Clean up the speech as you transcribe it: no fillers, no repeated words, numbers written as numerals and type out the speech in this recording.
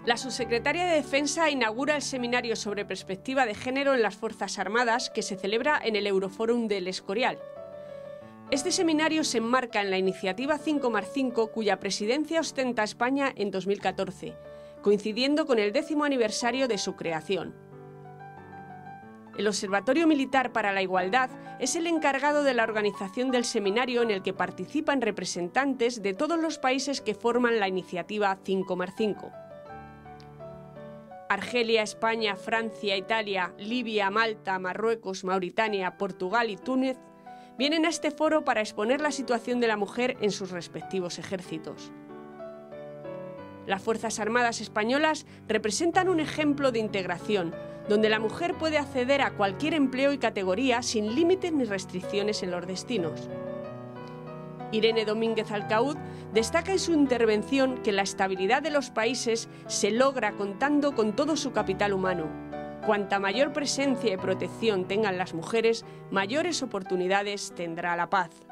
La subsecretaria de Defensa inaugura el seminario sobre perspectiva de género en las Fuerzas Armadas que se celebra en el Euroforum del Escorial. Este seminario se enmarca en la iniciativa 5+5, cuya presidencia ostenta España en 2014, coincidiendo con el 10º aniversario de su creación. El Observatorio Militar para la Igualdad es el encargado de la organización del seminario, en el que participan representantes de todos los países que forman la iniciativa 5+5. Argelia, España, Francia, Italia, Libia, Malta, Marruecos, Mauritania, Portugal y Túnez vienen a este foro para exponer la situación de la mujer en sus respectivos ejércitos. Las Fuerzas Armadas españolas representan un ejemplo de integración, donde la mujer puede acceder a cualquier empleo y categoría sin límites ni restricciones en los destinos. Irene Domínguez Alcaud destaca en su intervención que la estabilidad de los países se logra contando con todo su capital humano. Cuanta mayor presencia y protección tengan las mujeres, mayores oportunidades tendrá la paz.